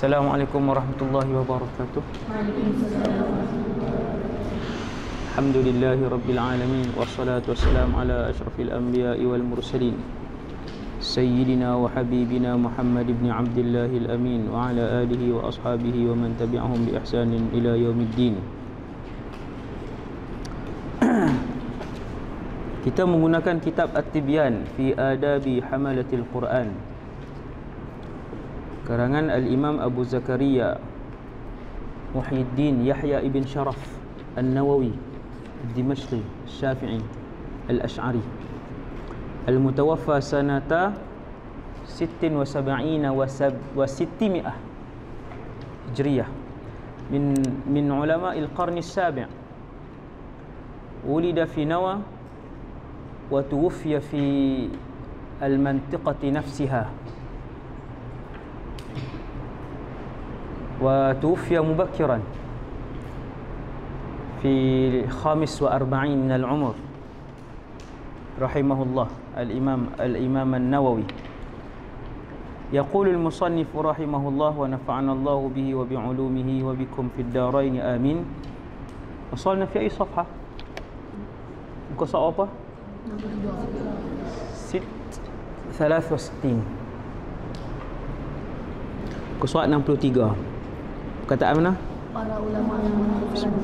Assalamualaikum warahmatullahi wabarakatuh. Alhamdulillahi rabbil alamin, wassalatu wassalamu ala asyrafil anbiya'i wal mursalin, sayyidina wa habibina Muhammad ibn Abdillahil amin, wa ala alihi wa ashabihi wa man tabi'ahum bi ihsanin ila yaumiddin. Kita menggunakan kitab At-Tibyan fi Adabi Hamalatil Quran, karangan Al-Imam Abu Zakaria Muhyiddin Yahya ibn Sharaf An-Nawawi Dimashqi Syafi'i Al-Ash'ari, Al-Mutawaffa sanata 76 wa 600 Hijriyah, min ulama al-qarn as-sabi'. Wulida fi Nawa wa tuwuffiya fi al-mantiqati nafsiha, وتوفي مبكرا في 45 من العمر رحمه الله الإمام النووي. يقول المصنف رحمه الله ونفعنا الله به وبعلومه وبكم في الدارين آمين. وصلنا في أي صفحة؟ قصة apa? 63. Qasad 63. Perkataan mana? Para ulama yang mengharuskan.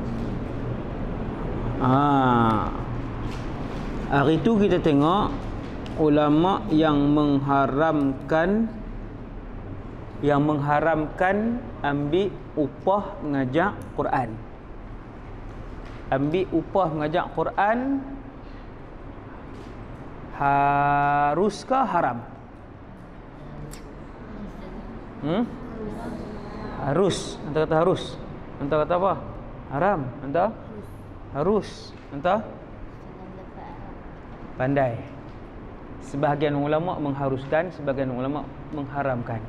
Hari itu kita tengok ulama yang mengharamkan ambil upah mengajak Quran. Ambil upah mengajak Quran haruskah haram? Harus. Anta kata harus. Anta kata apa? Haram. Anta harus. Anta pandai. Sebahagian ulama mengharuskan, sebahagian ulama mengharamkan.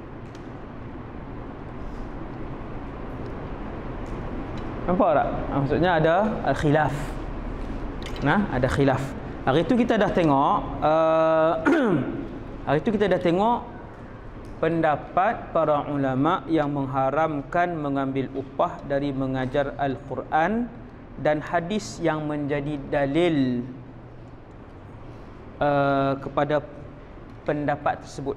Nampak tak? Maksudnya ada khilaf. Ada khilaf. Hari itu kita dah tengok pendapat para ulama yang mengharamkan mengambil upah dari mengajar Al-Quran dan hadis yang menjadi dalil kepada pendapat tersebut.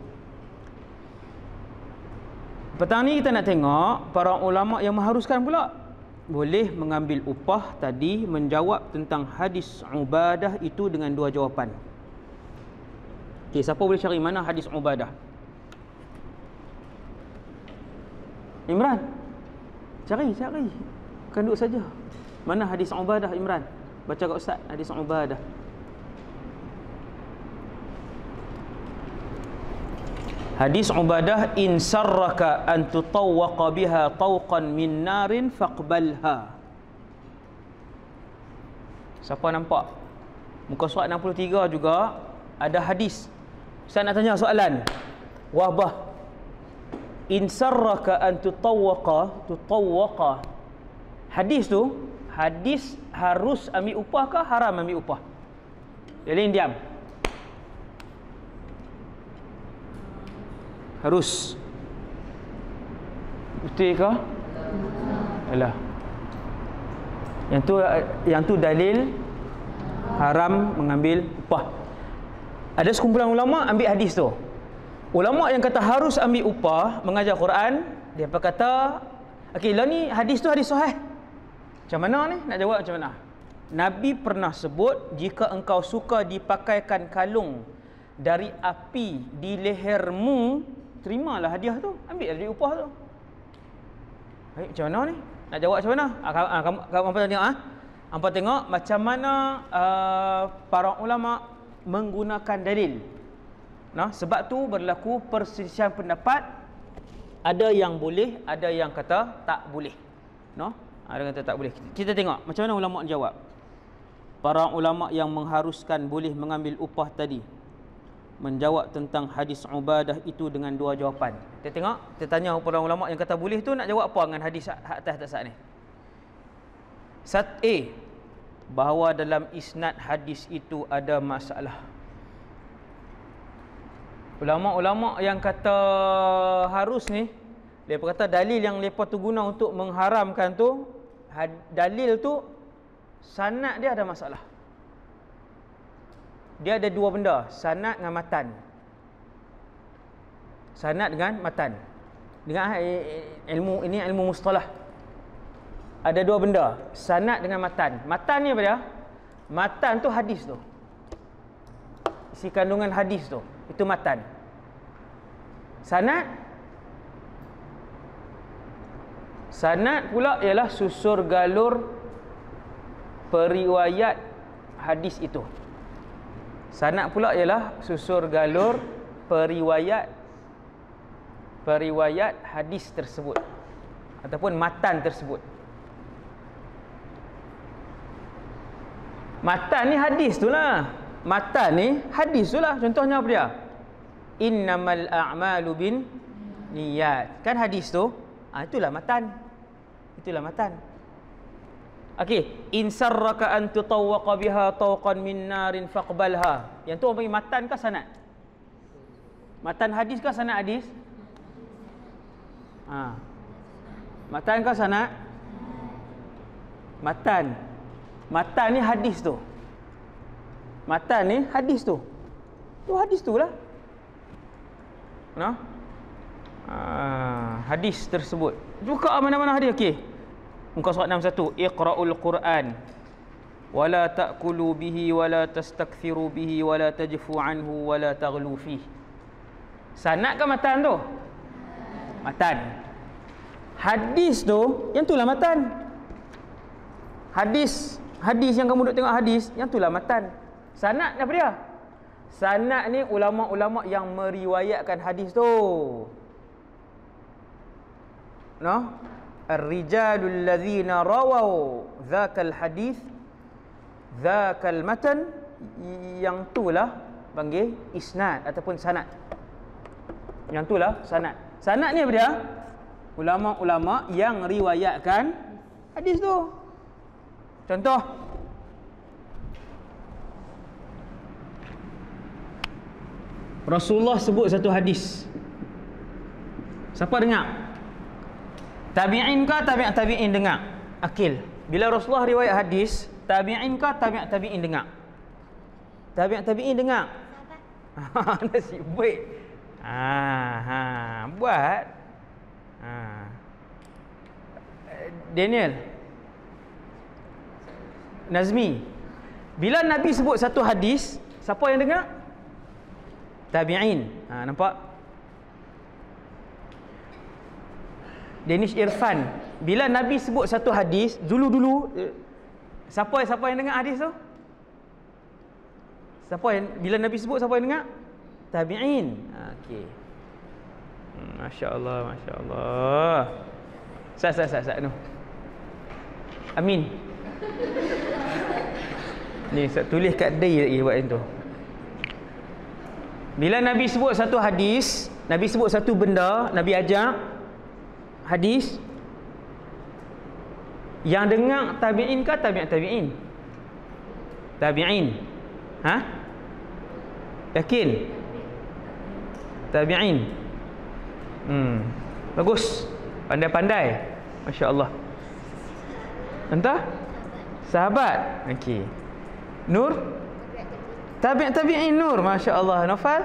Petang ni kita nak tengok para ulama yang mengharuskan pula boleh mengambil upah tadi, menjawab tentang hadis Ubadah itu dengan dua jawapan. Okey, siapa boleh cari mana hadis Ubadah? Imran, cari. Bukan duduk saja. Mana hadis Ubadah, Imran? Baca kat Ustaz hadis Ubadah. Hadis Ubadah, in sarraka an tutawwaqa biha tawqan min narin faqbalha. Siapa nampak? Muka surat 63 juga ada hadis. Ustaz nak tanya soalan. Wahbah, in sarraka an tutawwaqa. Hadis tu, hadis harus ambil upah ke haram ambil upah? Jadi diam. Harus. Betul ke? Alah. Yang tu dalil haram mengambil upah. Ada sekumpulan ulama ambil hadis tu. Ulama yang kata harus ambil upah mengajar Quran, dia berkata, okey, lah ni hadis tu hadis sahih. Macam mana ni? Nak jawab macam mana? Nabi pernah sebut, jika engkau suka dipakaikan kalung dari api di lehermu, terimalah hadiah tu, ambil dari upah tu. Baik, macam mana ni? Nak jawab macam mana? Kamu tengok Hampa tengok macam mana para ulama menggunakan dalil. Sebab tu berlaku perselisihan pendapat. Ada yang boleh, ada yang kata tak boleh. Ada yang kata tak boleh. Kita tengok macam mana ulama jawab. Para ulama yang mengharuskan boleh mengambil upah tadi menjawab tentang hadis Ubadah itu dengan dua jawapan. Kita tengok, kita tanya para ulama yang kata boleh tu nak jawab apa dengan hadis atas saat ni. A, bahawa dalam isnad hadis itu ada masalah. Ulama-ulama yang kata harus ni, Dia kata dalil yang mereka tu guna untuk mengharamkan tu, dalil tu sanad dia ada masalah. Dia ada dua benda, sanad dengan matan. Sanad dengan matan. Dengan ilmu ini, ilmu mustalah. Ada dua benda, sanad dengan matan. Matan ni apa dia? Matan tu hadis tu. Isi kandungan hadis tu, itu matan. Sanad pula ialah susur galur periwayat hadis itu. Sanad pula ialah susur galur periwayat hadis tersebut ataupun matan tersebut. Matan ni hadis tu lah. Matan ni hadis tu lah. Contohnya apa dia? Innamal a'malu bin niyat. Kan hadis tu? Itulah matan. Itulah matan. Okey, in sarraka an tutawwaqa biha tawqan min narin faqbalha. Yang tu orang panggil matan ke sanad? Matan hadis ke sanad hadis? Matan ke sanad? Matan. Matan ni hadis tu. Matan ni hadis tu. Tu hadis tu lah. Hadis tersebut. Buka mana-mana hadis. Okey. Muka surat 61. Iqra'ul Quran. Wala ta'kulu bihi wala tastakthiru bihi wala tajfu anhu wala taghlu fihi. Sanad ke matan tu? Matan. Hadis tu, yang itulah matan. Hadis yang kamu duk tengok hadis, yang itulah matan. Sanad apa dia? Sanad ni ulama-ulama yang meriwayatkan hadis tu. Ar-rijalul ladzina rawaw dzakal hadis dzakal matan, yang itulah panggil isnad ataupun sanad. Yang itulah sanad. Sanad ni apa dia? Ulama-ulama yang riwayatkan hadis tu. Contoh, Rasulullah sebut satu hadis. Siapa dengar? Tabi'in ke tabi'in dengar? Akil. Bila Rasulullah riwayat hadis, tabi'in ke tabi'in dengar? Tabi'in dengar. Nasib baik. Buat. Daniel Nazmi, bila Nabi sebut satu hadis, siapa yang dengar? Tabi'in. Nampak? Danish Irfan, bila Nabi sebut satu hadis, dulu siapa yang dengar hadis tu? Bila Nabi sebut, siapa yang dengar? Tabi'in. Okey. Masya-Allah, masya-Allah. Sat no. Amin. Ni saya tulis kat day lagi buat yang tu. Bila Nabi sebut satu hadis, Nabi sebut satu benda, Nabi ajak hadis, yang dengar tabi'in ke tabi'in? Tabi'in. Yakin? Tabi'in. Bagus. Pandai-pandai. Masya-Allah. Entah? Sahabat. Okey. Nur? Tabi'in Nur. Masya-Allah. Nafal?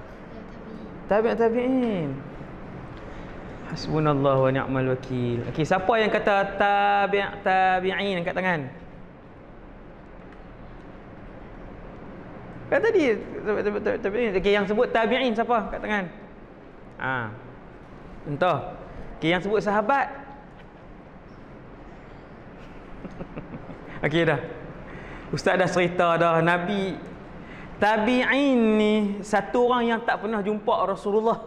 Tabi'in. Hasbunallah wa ni'mal wakil. Okey, siapa yang kata tabi'in angkat tangan? Kan tadi tabi'in. Okey, yang sebut tabi'in siapa? Angkat tangan. Entah. Okey, yang sebut sahabat. Okey dah. Ustaz dah cerita dah, Nabi tabi'in ni satu orang yang tak pernah jumpa Rasulullah.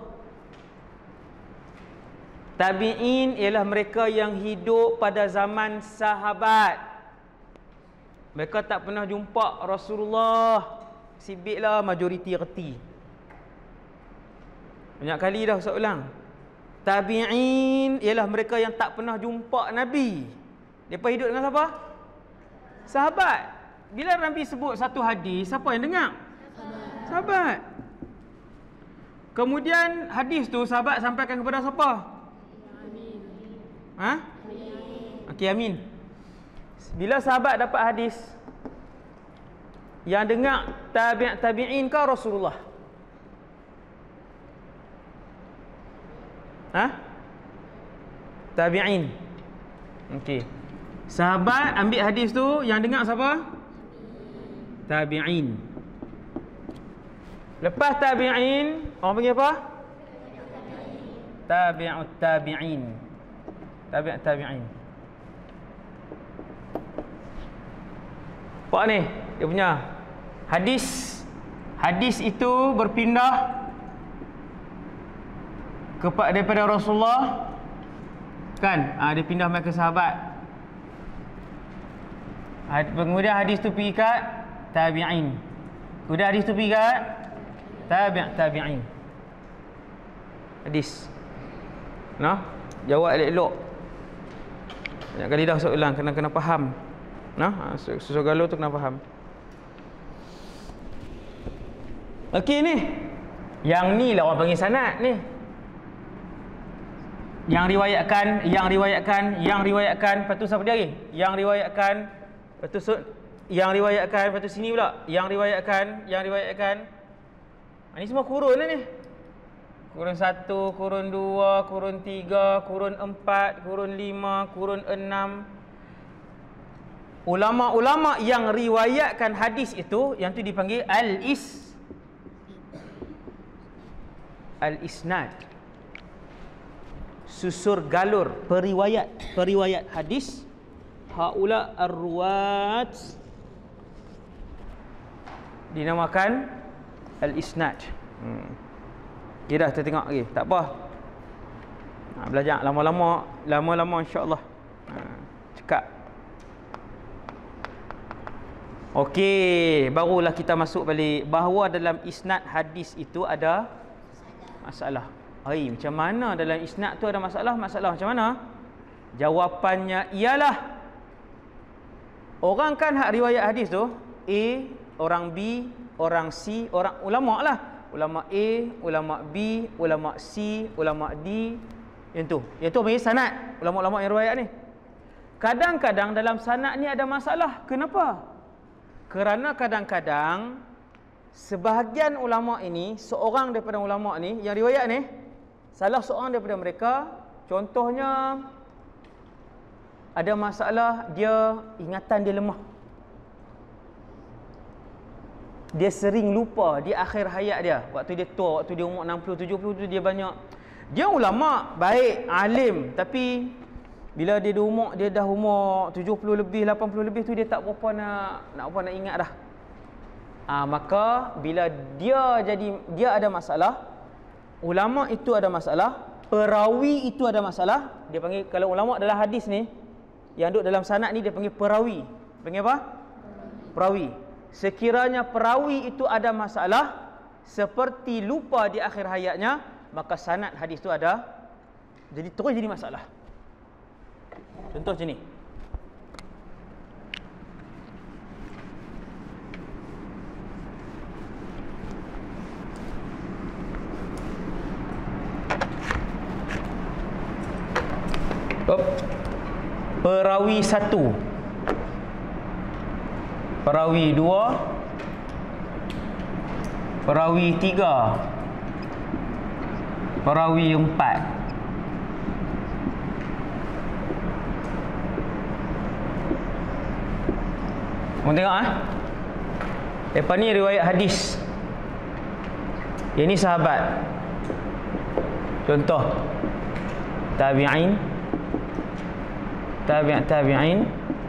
Tabi'in ialah mereka yang hidup pada zaman sahabat. Mereka tak pernah jumpa Rasulullah. Sibiklah majoriti reti. Banyak kali dah Ustaz ulang. Tabi'in ialah mereka yang tak pernah jumpa Nabi. Mereka hidup dengan siapa? Sahabat. Bila Nabi sebut satu hadis, siapa yang dengar? Sahabat. Kemudian hadis tu sahabat sampaikan kepada siapa? Ha? Okey, amin. Bila sahabat dapat hadis, yang dengar tabi'in ke Rasulullah? Ha? Tabi'in. Okey. Sahabat ambil hadis tu, yang dengar siapa? Tabi'in. Lepas tabi'in, orang panggil apa? Tabi'ut tabi'in. Tabi'ut tabi'in. Apa ni? Dia punya hadis itu berpindah daripada Rasulullah, kan? Dia pindah mai ke sahabat. Kemudian hadis tu pergi kat tabi'in. Kemudian hadis tu pergi kat tabi'in. Hadis. Nah, jawab elok-elok. Banyak kali dah soalan, kena faham. Nah, susah galau tu kena faham. Okey ni. Yang ni lah orang panggil sanad ni. Yang riwayatkan, lepas tu siapa dia lagi? Yang riwayatkan, lepas tu sini pula. Yang riwayatkan. Ini semua kurun lah ni. Kurun 1, kurun 2, kurun 3, kurun 4, kurun 5, kurun 6. Ulama-ulama yang riwayatkan hadis itu, yang tu dipanggil al-isnad. Susur galur periwayat hadis. Haula ar-ruwat dinamakan al-isnad. Ya dah, kita tengok lagi. Tak apa. Belajar lama-lama insya-Allah. Cekak. Okey, barulah kita masuk balik bahawa dalam isnad hadis itu ada masalah. Macam mana dalam isnad tu ada masalah? Masalah macam mana? Jawapannya ialah, orang kan hak riwayat hadis tu A, orang B, orang C, orang ulama lah. Ulama A, ulama B, ulama C, ulama D. Yang tu panggil sanad. Ulama-ulama yang riwayat ni. Kadang-kadang dalam sanad ni ada masalah. Kenapa? Kerana kadang-kadang sebahagian ulama ini, seorang daripada ulama ni yang riwayat ni, salah seorang daripada mereka, contohnya ada masalah, dia ingatan dia lemah. Dia sering lupa di akhir hayat dia. Waktu dia tua, waktu dia umur 60, 70 tu dia banyak. Dia ulama baik, alim, tapi bila dia dah umur 70 lebih, 80 lebih tu dia tak berapa nak ingat dah. Maka bila dia ada masalah, ulama itu ada masalah, perawi itu ada masalah, dia panggil, kalau ulama dalam hadis ni yang duduk dalam sanad ni dia panggil perawi. Panggil apa? Perawi. Sekiranya perawi itu ada masalah seperti lupa di akhir hayatnya, maka sanad hadis itu ada terus jadi masalah. Contoh macam ni. Perawi 1, perawi 2, perawi 3, perawi 4. Kamu tengok lepas ni riwayat hadis. Yang ni sahabat. Contoh tabi'in, tabi'in.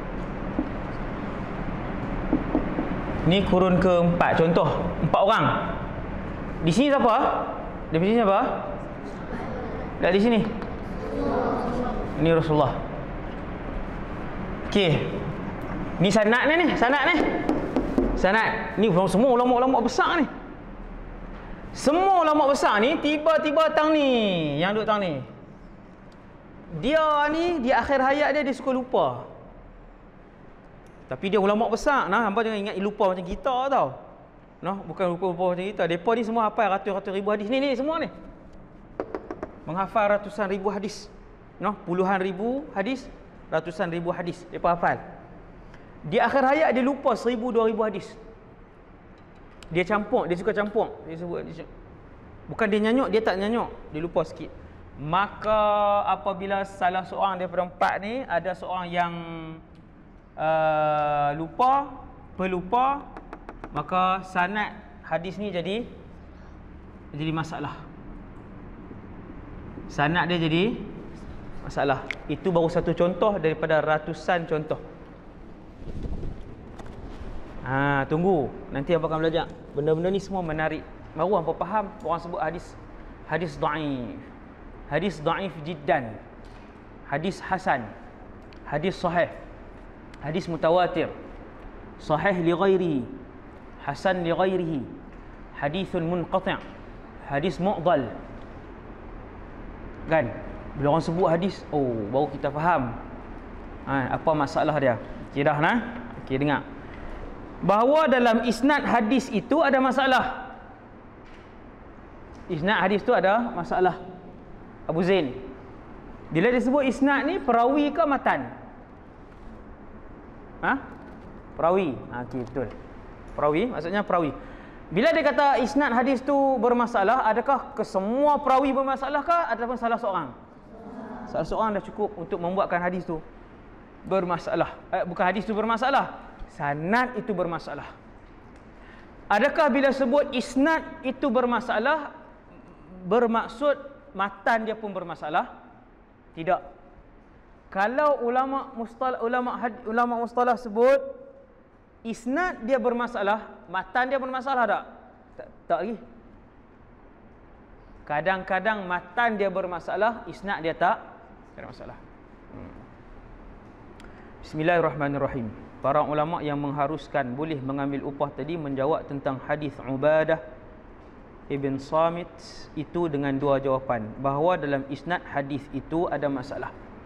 Ni kurun keempat. Contoh 4 orang. Di sini siapa? Di sini siapa? Tak di sini. Ini Rasulullah. Okey. Ni sanad ni. Sanad. Ni semua ulama-ulama besar ni. Semua ulama besar ni tiba-tiba tang ni, yang duduk tang ni. Dia ni di akhir hayat dia suka lupa. Tapi dia ulama besar. Hangpa jangan ingat lupa macam kita tau. Bukan lupa macam kita. Depa ni semua hafal ratus-ratus ribu hadis ni semua ni. Menghafal ratusan ribu hadis. noh, puluhan ribu hadis, ratusan ribu hadis depa hafal. Di akhir hayat dia lupa 1000-2000 hadis. Dia campur, dia suka campur. Bukan dia nyanyuk, dia tak nyanyuk, dia lupa sikit. Maka apabila salah seorang daripada empat ni ada seorang yang pelupa, maka sanad hadis ni jadi masalah. Sanad dia jadi masalah. Itu baru satu contoh daripada ratusan contoh. Tunggu, nanti apa akan belajar. Benda-benda ni semua menarik. Baru apa faham orang sebut hadis dhaif. Hadis dhaif jiddan. Hadis hasan. Hadis sahih. Hadis mutawatir. Sahih li ghairihi. Hasan li ghairihi. Hadithun munqati'. Hadis mu'dal. Kan? Bila orang sebut hadis, baru kita faham apa masalah dia. Okey dah nah? Okey, dengar. Bahawa dalam isnad hadis itu ada masalah. Isnad hadis itu ada masalah. Abu Zain, bila disebut isnad ni, perawi ke matan? Perawi. Okey, betul. Perawi, maksudnya perawi. Bila dia kata isnad hadis tu bermasalah, adakah kesemua perawi bermasalah kah ataupun salah seorang? Salah seorang dah cukup untuk membuatkan hadis tu bermasalah. Bukan hadis tu bermasalah, sanad itu bermasalah. Adakah bila sebut isnad itu bermasalah bermaksud matan dia pun bermasalah? Tidak. Kalau ulama mustalah sebut isnad dia bermasalah, matan dia bermasalah tak? Tak lagi. Kadang-kadang matan dia bermasalah, isnad dia tak ada masalah. Bismillahirrahmanirrahim. Para ulama yang mengharuskan boleh mengambil upah tadi menjawab tentang hadis Ubadah Ibn Samit itu dengan dua jawapan, bahawa dalam isnad hadis itu ada masalah.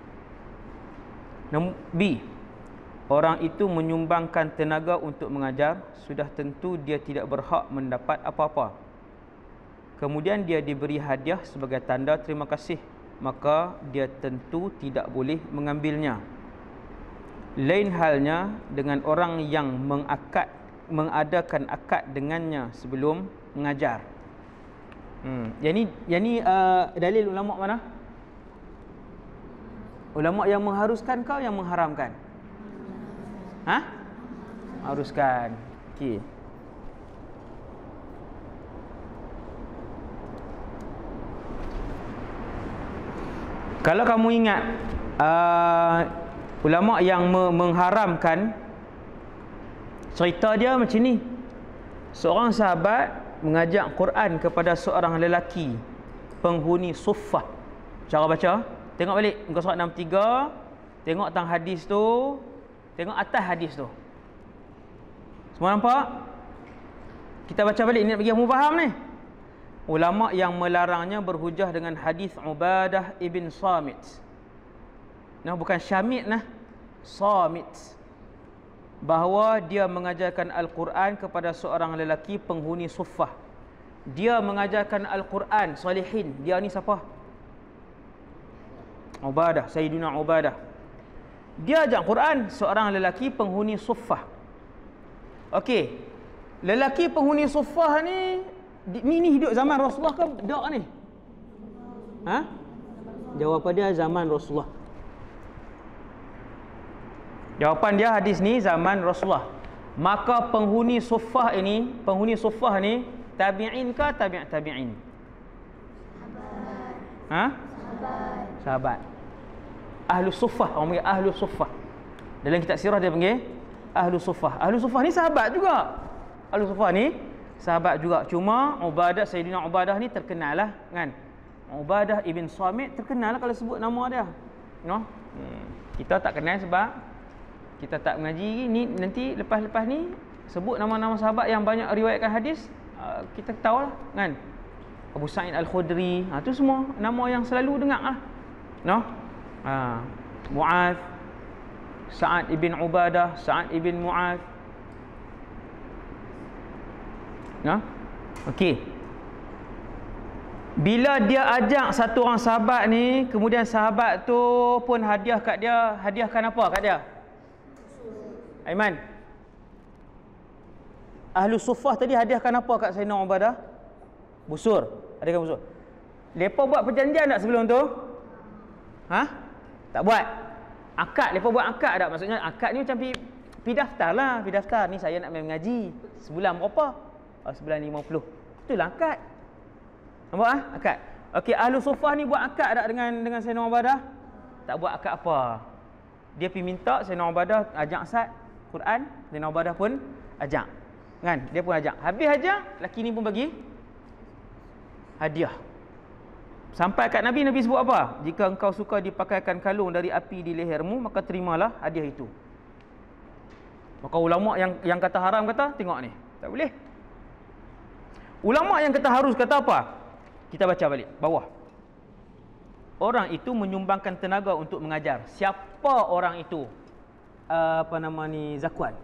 B, orang itu menyumbangkan tenaga untuk mengajar, sudah tentu dia tidak berhak mendapat apa-apa. Kemudian dia diberi hadiah sebagai tanda terima kasih, maka dia tentu tidak boleh mengambilnya. Lain halnya dengan orang yang mengadakan akad dengannya sebelum mengajar. Yang ni dalil ulama mana? Ulama yang mengharuskan kau yang mengharamkan? Haruskan. Okey. Kalau kamu ingat ulama yang mengharamkan, cerita dia macam ni. Seorang sahabat mengajak Quran kepada seorang lelaki penghuni suffah. Cara baca, tengok balik muka surat 63, tengok tang hadis tu, tengok atas hadis tu. Semua nampak? Kita baca balik ni bagi kamu faham ni. Ulama yang melarangnya berhujah dengan hadis Ubadah ibn Samit. Bukan Syamit Samit. Bahawa dia mengajarkan Al-Quran kepada seorang lelaki penghuni suffah. Dia mengajarkan Al-Quran salihin. Dia ni siapa? Ubadah, Sayyidina Ubadah. Dia ajak Quran seorang lelaki penghuni suffah. Okey. Lelaki penghuni suffah ni hidup zaman Rasulullah ke tak ni? Jawapan dia zaman Rasulullah. Jawapan dia hadis ni zaman Rasulullah. Maka penghuni suffah ni tabi'in ke tabi'in? Sahabat. Ahlu suffah, orang panggil ahlu suffah. Dalam kitab sirah dia panggil ahlu suffah. Ahlu suffah ni sahabat juga. Ahlu suffah ni sahabat juga. Cuma Ubadah, Sayyidina Ubadah ni terkenal lah kan. Ubadah ibn Samit terkenal lah kalau sebut nama dia. Kita tak kenal sebab kita tak mengaji ni. Nanti lepas-lepas ni sebut nama-nama sahabat yang banyak riwayatkan hadis, kita tahu lah kan. Abu Sa'id Al-Khudri, tu semua nama yang selalu dengar lah. Mu'adh, Sa'ad ibn Ubadah, Sa'ad ibn Mu'adh. Okey. Bila dia ajak satu orang sahabat ni, kemudian sahabat tu pun hadiah kat dia, hadiahkan apa kat dia? Aiman. Ahlu Suffah tadi hadiahkan apa kat Sayyidina Ubadah? Busur. Hadiahkan busur. Mereka buat perjanjian tak sebelum tu? Ha? Tak buat. Akad, mereka buat akad tak? Maksudnya akad ni macam pi daftar lah. Pi daftar ni saya nak main mengaji. Sebulan berapa? Sebulan 50. Itulah akad. Nampak ah? Akad. Okey, Ahlu Suffah ni buat akad tak dengan Sayyidina Ubadah? Tak buat akad apa. Dia pergi minta Sayyidina Ubadah ajak Sa'd Quran, Sayyidina Ubadah pun ajak. Kan? Dia pun ajak. Habis ajak, lelaki ni pun bagi hadiah. Sampai kat Nabi sebut apa? Jika engkau suka dipakaikan kalung dari api di lehermu, maka terimalah hadiah itu. Maka ulama yang kata haram kata, tengok ni, tak boleh. Ulama yang kata harus kata apa? Kita baca balik bawah. Orang itu menyumbangkan tenaga untuk mengajar. Siapa orang itu? Apa nama ni? Zakwan.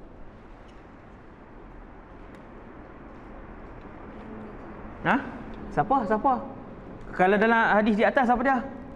Ha? Siapa? Kalau dalam hadis di atas apa dia?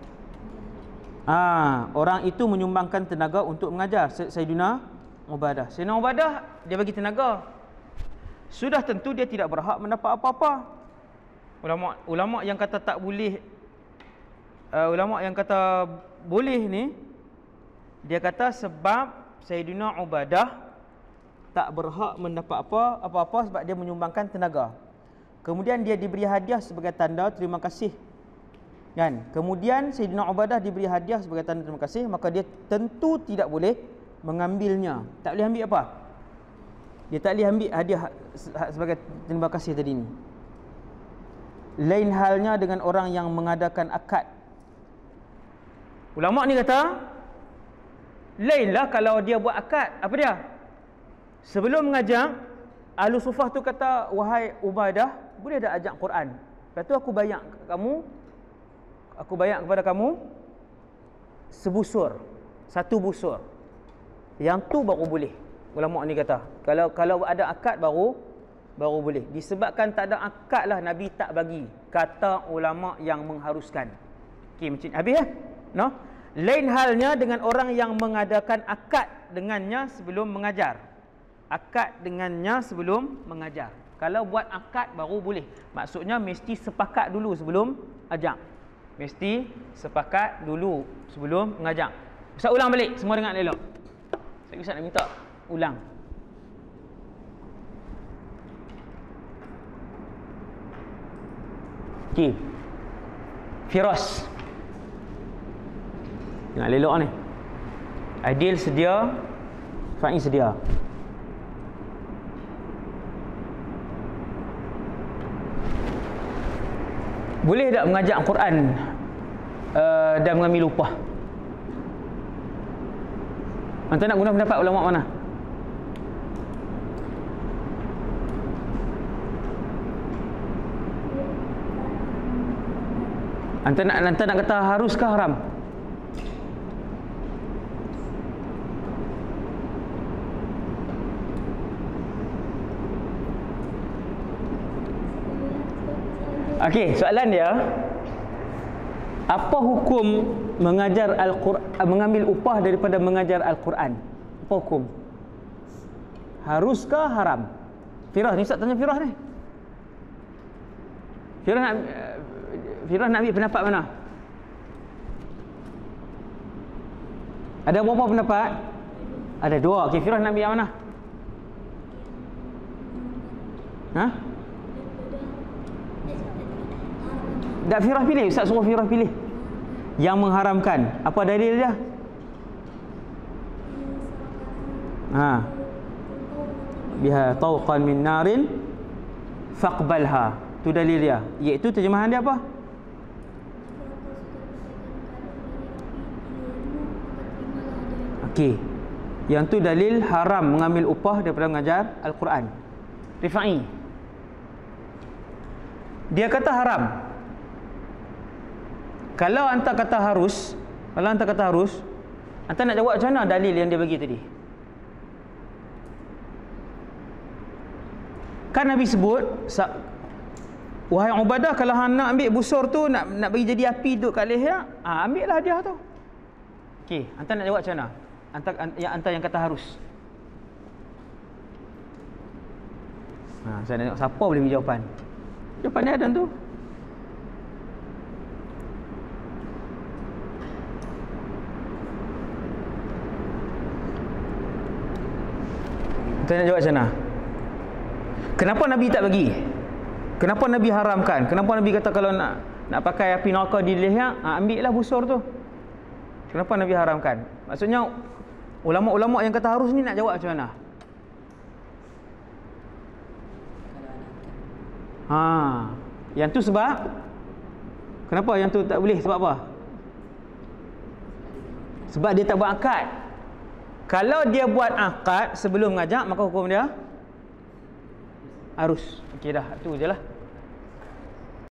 Orang itu menyumbangkan tenaga untuk mengajar. Sayyidina Ubadah. Sayyidina Ubadah dia bagi tenaga. Sudah tentu dia tidak berhak mendapat apa-apa. Ulama yang kata tak boleh, ulama yang kata boleh ni, dia kata sebab Sayyidina Ubadah tak berhak mendapat apa-apa sebab dia menyumbangkan tenaga. Kemudian dia diberi hadiah sebagai tanda terima kasih. Kan? Kemudian Sayyidina Ubadah diberi hadiah sebagai tanda terima kasih, maka dia tentu tidak boleh mengambilnya. Tak boleh ambil apa? Dia tak boleh ambil hadiah sebagai terima kasih tadi ni. Lain halnya dengan orang yang mengadakan akad. Ulama ni kata, lainlah kalau dia buat akad. Apa dia? Sebelum mengajak, Ahlu Suffah tu kata, wahai Ubadah, boleh tak ajak Quran? Lepas tu aku bayar kepada kamu sebusur, satu busur. Yang tu baru boleh. Ulama ni kata, kalau ada akad baru boleh. Disebabkan tak ada akad lah Nabi tak bagi, kata ulama yang mengharuskan. Okey, macam ni. Habis no? Lain halnya dengan orang yang mengadakan akad dengannya sebelum mengajar. Akad dengannya sebelum mengajar. Kalau buat akad baru boleh. Maksudnya mesti sepakat dulu sebelum ajak. Mesti sepakat dulu sebelum mengajak. Ustaz ulang balik, semua dengar elok. Saya Ustaz nak minta ulang. Okey. Firas. Dengar elok ni. Adil sedia, Fa'i sedia. Boleh tak mengajak Quran dan mengambil upah? Anda nak guna pendapat ulama mana? Anda nak kata harus ke haram? Okey, soalan dia, apa hukum mengajar Al-Quran, mengambil upah daripada mengajar Al-Quran? Apa hukum? Haruskah haram? Firas ni, Ustaz tanya Firas ni. Firas nak ambil pendapat mana? Ada berapa pendapat? Ada dua. Okey, Firas nak ambil yang mana? Ha? Tak Firas pilih, Ustaz suruh Firas pilih. Yang mengharamkan. Apa dalil dia? Biha tawqan min narin faqbalha. Tu dalil dia. Iaitu terjemahan dia apa? Okey. Yang tu dalil haram mengambil upah daripada mengajar Al-Quran. Rifa'i. Dia kata haram. Kalau anda kata harus, anda nak jawab macam mana dalil yang dia bagi tadi? Kan Nabi sebut Wahai Ubadah, kalau hang nak ambil busur tu, nak bagi jadi api duduk kat leher, ambil lah hadiah tu. Okey, hantar nak jawab macam mana? Hantar yang kata harus. Saya nak tengok siapa boleh bagi jawapan. Jawapan dia ada tu. Hantar nak jawab macam mana? Kenapa Nabi tak bagi? Kenapa Nabi haramkan? Kenapa Nabi kata kalau nak pakai api neraka di leher, ambil lah busur tu. Kenapa Nabi haramkan? Maksudnya ulama-ulama yang kata harus ni nak jawab macam mana? Yang tu sebab kenapa yang tu tak boleh? Sebab apa? Sebab dia tak buat akad. Kalau dia buat akad sebelum mengajak, maka hukum dia harus. Okey dah, tu je lah.